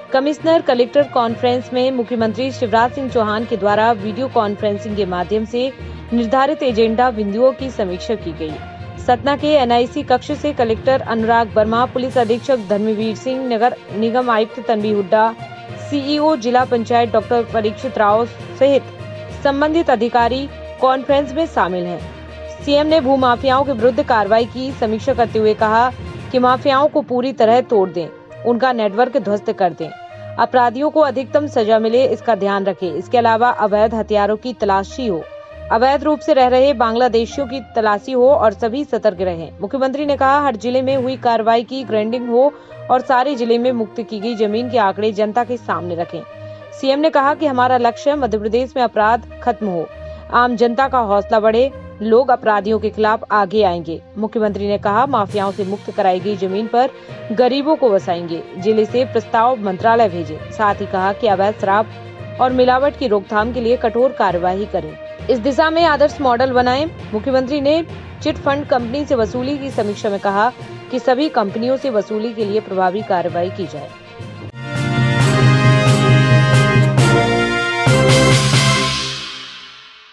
Commissioner collector conference में मुख्यमंत्री शिवराज सिंह चौहान के द्वारा वीडियो कॉन्फ्रेंसिंग के माध्यम से निर्धारित एजेंडा बिंदुओं की समीक्षा की गई। सतना के एनआईसी कक्ष से कलेक्टर अनुराग वर्मा, पुलिस अधीक्षक धर्मवीर सिंह, नगर निगम आयुक्त तन्वी हुड्डा, सीईओ जिला पंचायत डॉक्टर परीक्षित राव सहित संबंधित अधिकारी कॉन्फ्रेंस में शामिल हैं। सीएम ने भूमाफियाओं के विरुद्ध कार्रवाई की समीक्षा करते हुए कहा कि माफियाओं को पूरी तरह तोड़ दें, उनका नेटवर्क ध्वस्त कर दें, अपराधियों को अधिकतम सजा मिले, इसका ध्यान रखें। इसके अलावा अवैध हथियारों की तलाशी हो, अवैध रूप से रह रहे बांग्लादेशियों की तलाशी हो और सभी सतर्क रहें। मुख्यमंत्री ने कहा, हर जिले में हुई कार्रवाई की ग्राउंडिंग हो और सारे जिले में मुक्त की गई जमीन के आंकड़े जनता के सामने रखें। सीएम ने कहा कि हमारा लक्ष्य मध्य प्रदेश में अपराध खत्म हो, आम जनता का हौसला बढ़े, लोग अपराधियों के खिलाफ आगे आएंगे। मुख्यमंत्री ने कहा, माफियाओं से मुक्त कराई गई जमीन पर गरीबों को बसाएंगे, जिले से प्रस्ताव मंत्रालय भेजे। साथ ही कहा कि अवैध शराब और मिलावट की रोकथाम के लिए कठोर कार्यवाही करें, इस दिशा में आदर्श मॉडल बनाएं। मुख्यमंत्री ने चिट फंड कंपनी से वसूली की समीक्षा में कहा कि सभी कंपनियों से वसूली के लिए प्रभावी कार्रवाई की जाए।